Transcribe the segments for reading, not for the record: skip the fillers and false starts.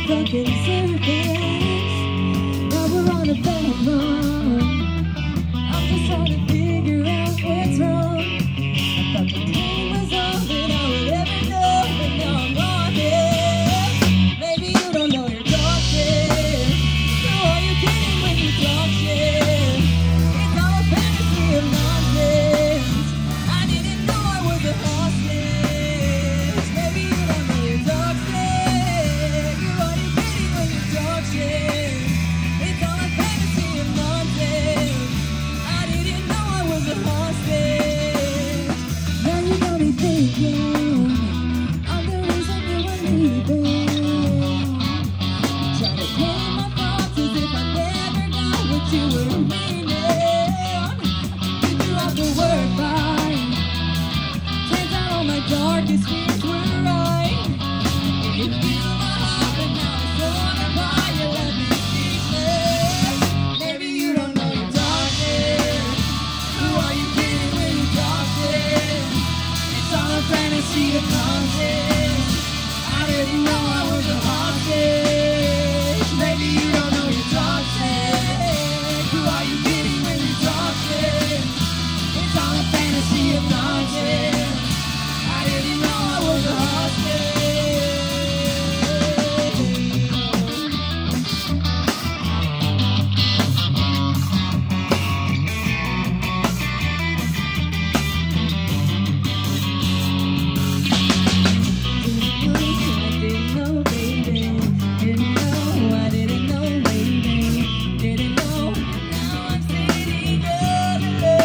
stuck in circles. Now we're on a bad run. I'm just trying to figure out what's wrong. I thought the pain was all that I would ever know, but now I'm on it. Maybe you don't know you're talking. So are you kidding when you talk shit? It's all a fantasy of nonsense. I didn't know I was a hostage. Maybe you don't know you're toxic. You are you kidding when you talk shit? It's all a fantasy of nonsense. I didn't know I was a hostage. Now you got me thinking I'm the reason you were leaving. Try to paint my thoughts as if I never got what you were meaning. You threw out the word fine. Turns out all my darkest fears were right. And you feel my heart, but now it's torn apart. You left me speechless. Maybe you don't know you're talking. Who are you kidding when you talk shit? It's all a fantasy of nonsense. I didn't know I was a hostage. Maybe you don't know you're toxic. Who are you kidding when you talk shit? It's all a fantasy of nonsense. I didn't know I was a hostage. Didn't know, baby. Didn't know, I didn't know, baby. Didn't know, now I'm sitting alone.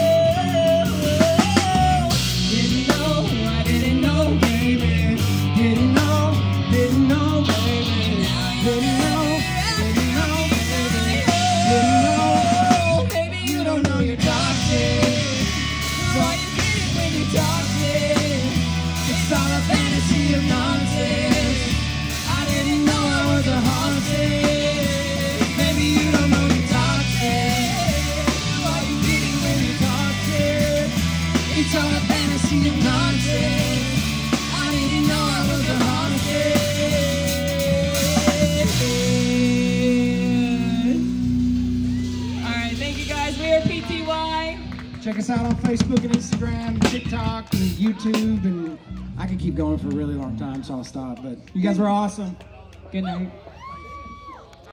Didn't know, I didn't know, baby. Didn't know, baby. Didn't know, baby. Didn't know, baby. You don't know you're toxic. So are you kidding when you talk shit? It's all a fantasy of nonsense. I didn't know I was a hostage. Maybe you don't know you're toxic. Are you kidding when you talk shit? It's all a fantasy of nonsense. I didn't know I was a hostage. All right, thank you guys. We are PTY. Check us out on Facebook and Instagram, TikTok, and YouTube, and I could keep going for a really long time, so I'll stop. But you guys were awesome. Good night.